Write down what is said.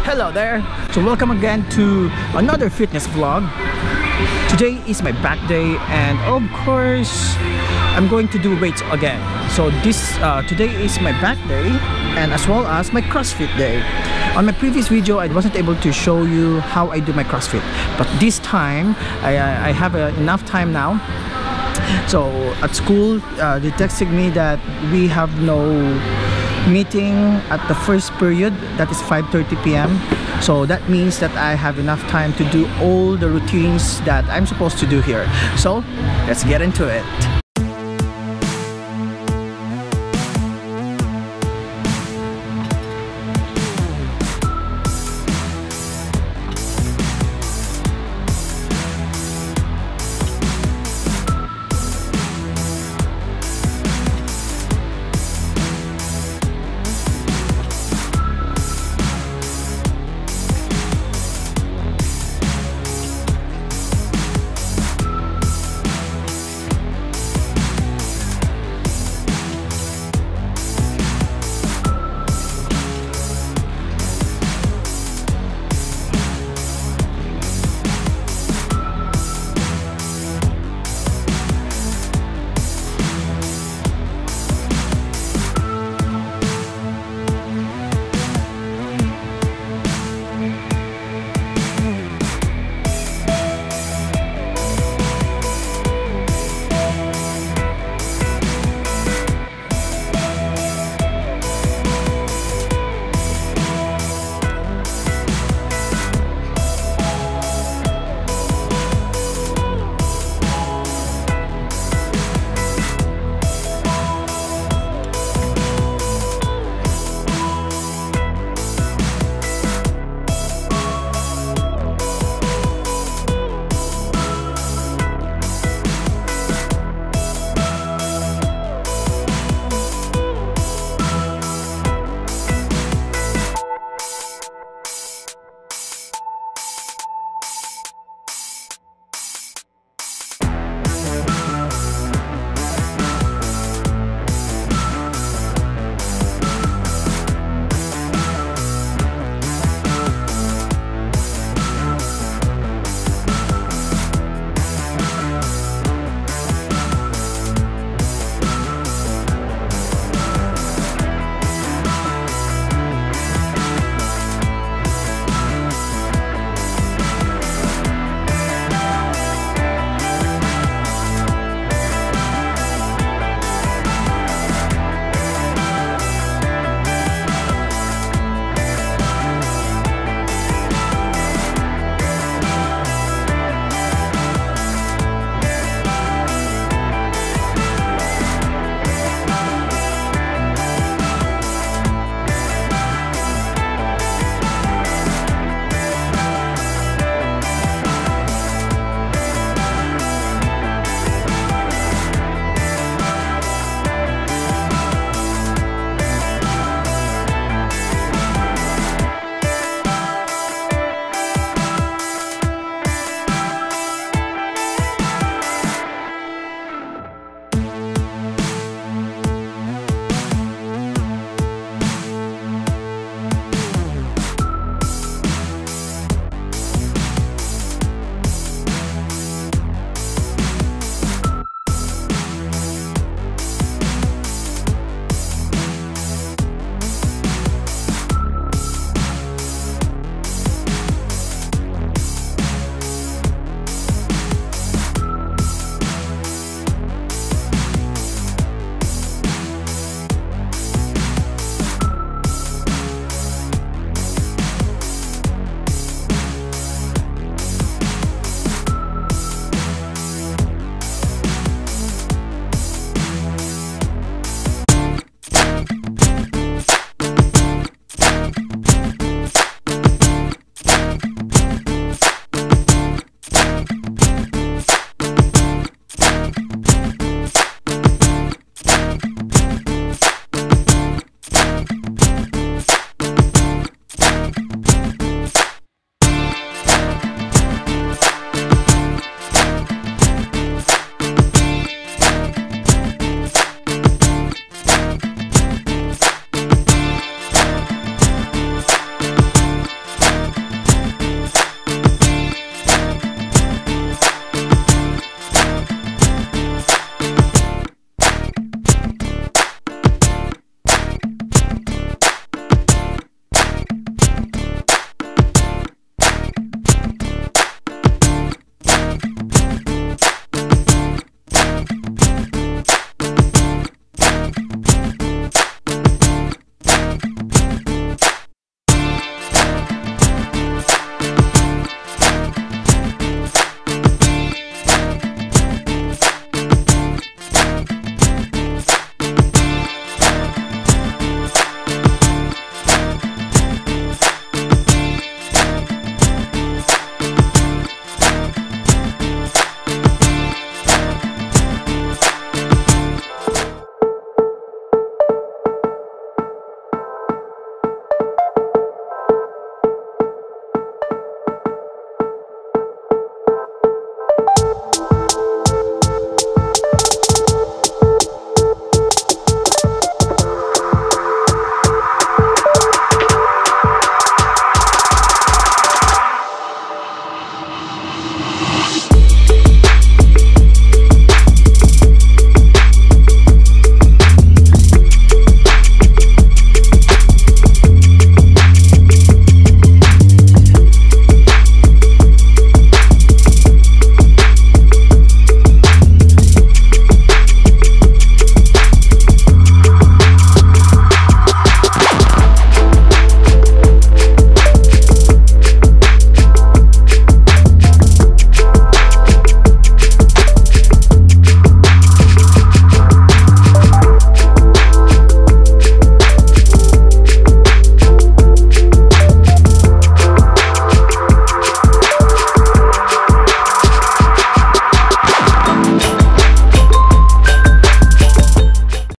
Hello there! So welcome again to another fitness vlog. Today is my back day and of course I'm going to do weights again. So today is my back day and as well as my CrossFit day. On my previous video I wasn't able to show you how I do my CrossFit, but this time I have enough time now. So at school they texted me that we have no meeting at the first period, that is 5:30 p.m. So that means that I have enough time to do all the routines that I'm supposed to do here. So let's get into it.